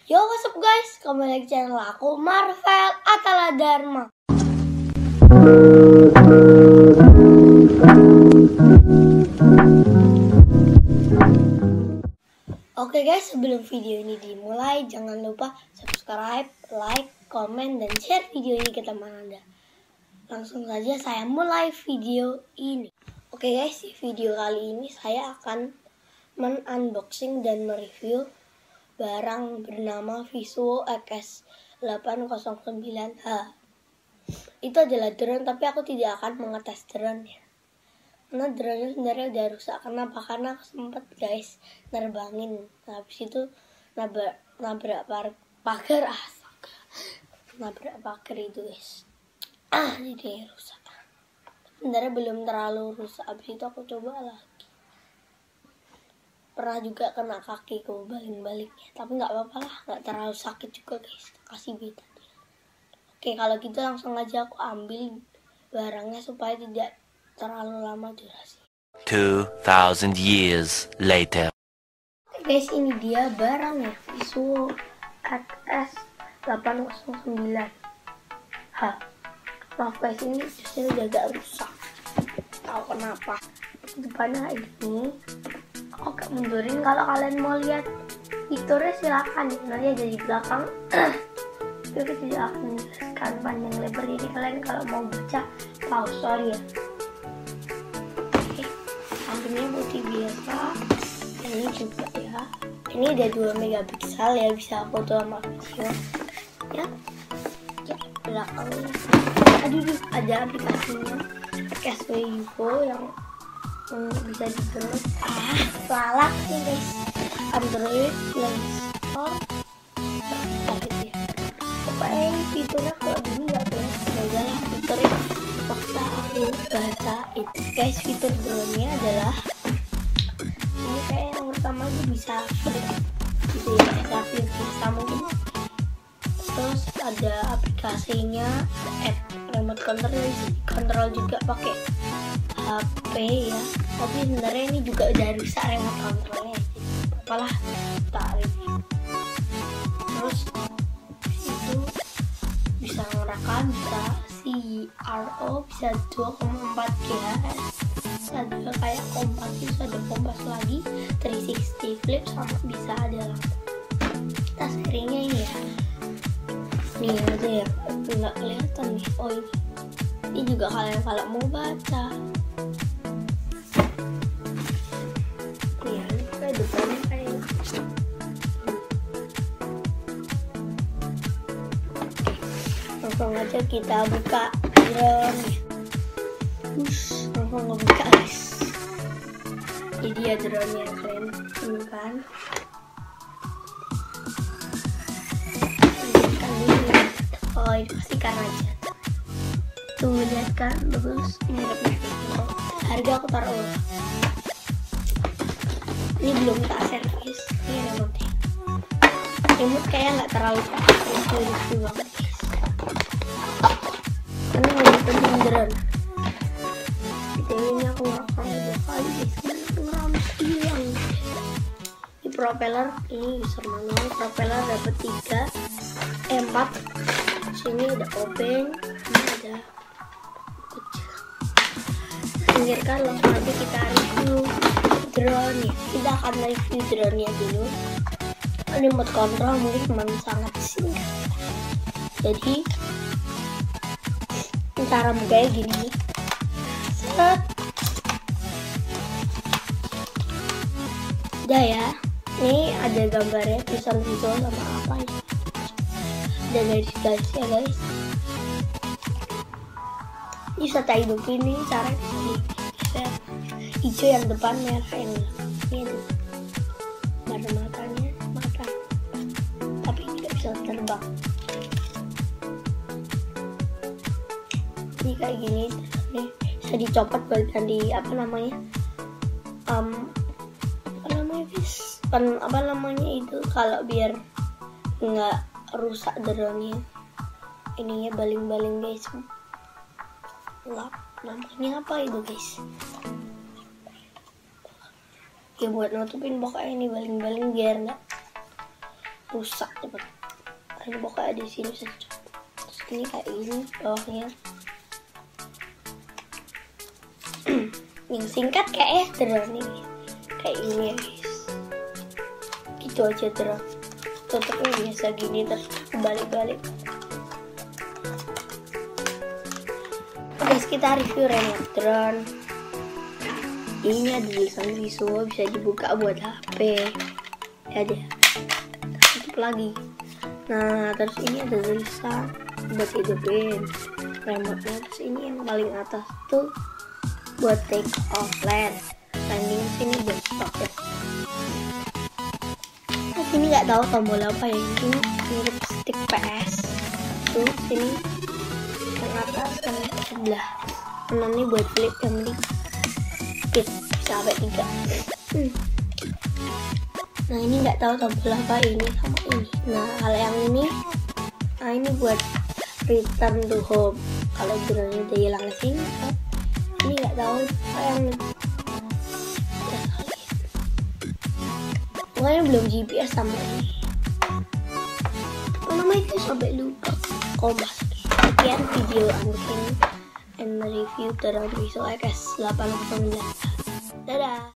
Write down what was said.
Yo, what's up guys? Kembali lagi channel aku, Marvel Atala Dharma. Oke guys, sebelum video ini dimulai, jangan lupa subscribe, like, komen, dan share video ini ke teman Anda. Langsung saja saya mulai video ini. Oke guys, di video kali ini saya akan men-unboxing dan mereview barang bernama Visuo XS809H. Itu adalah drone, tapi aku tidak akan mengetes drone ya. Karena drone sebenarnya udah rusak. Kenapa? Karena aku sempat guys nerbangin. Habis itu nabrak pagar. Nabrak pagar itu guys. Jadi rusak. Sebenarnya belum terlalu rusak. Habis itu aku coba lagi. Pernah juga kena kakiku balik-baliknya, tapi nggak apa-apa lah, nggak terlalu sakit juga guys. Kasih beta dia. Oke, kalau gitu langsung aja aku ambil barangnya supaya tidak terlalu lama durasi. 2000 years later. Oke guys, ini dia barangnya, Visuo XS809H. Maaf guys, ini justru agak rusak. Tahu kenapa? Depannya ini. Oke, mundurin kalau kalian mau lihat fiturnya silakan. Nanti ada di belakang. Itu tidak akan menjelaskan panjang lebar, jadi kalian kalau mau baca pause, sorry ya. Oke, sampingnya putih biasa. Ini juga ya. Ini ada 2 megapiksel ya, bisa foto sama video. Ya, belakangnya. Aduh, ada aplikasinya. Cashway Info yang bisa di-download. Lalak sih guys. Android Play Store. Ya. Pokoknya fiturnya kalau gini nggak boleh. Adalah fiturnya paksa aku bacain. Guys, fitur drone-nya adalah ini kayak yang pertama itu bisa gitu ya, bisa mungkin. Terus ada aplikasinya, app remote control juga pakai HP ya, tapi sebenarnya ini juga udah rusak remote controlnya, apalah tak review. Terus itu bisa ngerekam, bisa CRO, bisa 2,4 GHz, ada kayak kompas, bisa ada kompas lagi, 360 flip, sama bisa ada lampu. Kita sharingnya ini ya, nih aja ya, nggak kelihatan nih. Oh ini juga kalian kalau mau baca. Depannya kayak langsung aja kita buka drone. Langsung ngebuka guys. Jadi ya drone nya keren ini kan. Oh itu pasti karena jatuh. Tuh lihat kan, bagus, mirip-mirip. Harga aku taruh. Ini belum tak servis. Ini remote. Remote kayak nggak terlalu lucu banget guys. Ini lebih penting drone. Ini aku ngerekam 2 kali guys. Ngeram hilang. Ini propeller, ini user manual. Propeller dapat 4. Sini ada obeng, ini ada kecil. Pinggirkan, langsung aja kita review drone ya. Kita akan review drone nya dulu. Remote control mungkin sangat singkat. Jadi cara mukanya gini. Set. Udah ya. Ini ada gambarnya, tulisan visual sama apa ya. Ada garis-garisnya guys. Ini bisa hidupin nih, cara ini. Hijau yang depan, merah yang ini. Warna matanya mata, tapi tidak bisa terbang. Ini kayak gini nih, bisa dicopot buat ganti apa namanya itu kalau biar nggak rusak drone-nya. Ininya baling-baling guys. Nggak, namanya apa itu guys? Ya buat nutupin pokoknya ini baling-baling biar nggak rusak cepet. Ini pokoknya di sini saja. Terus ini kayak ini bawahnya. Yang singkat kayak drone nih, kayak ini ya guys. Gitu aja drone. Tutupnya biasa gini terus balik-balik. Guys, kita review remote drone. Ini ada tulisan visual, bisa dibuka buat HP. Ya deh. Tutup lagi. Nah, terus ini ada tulisan buat hidupin remote-nya. Terus ini yang paling atas tuh buat take off land. Landing sini buat stop ya. Nah, sini nggak tahu tombol apa ya. Ini mirip stick PS. Tuh sini yang atas kan sebelah kanan ini buat flip, yang ini speed bisa sampai 3. Nah ini nggak tahu tombol apa ini sama ini. Nah kalau yang ini, nah ini buat return to home. Kalau drone udah hilang ke sini, ini nggak tahu yang pokoknya belum GPS sama ini. Apa namanya itu sampai lupa. Kompas. Sekian video unboxing and review drone visual XS 889. Dadah.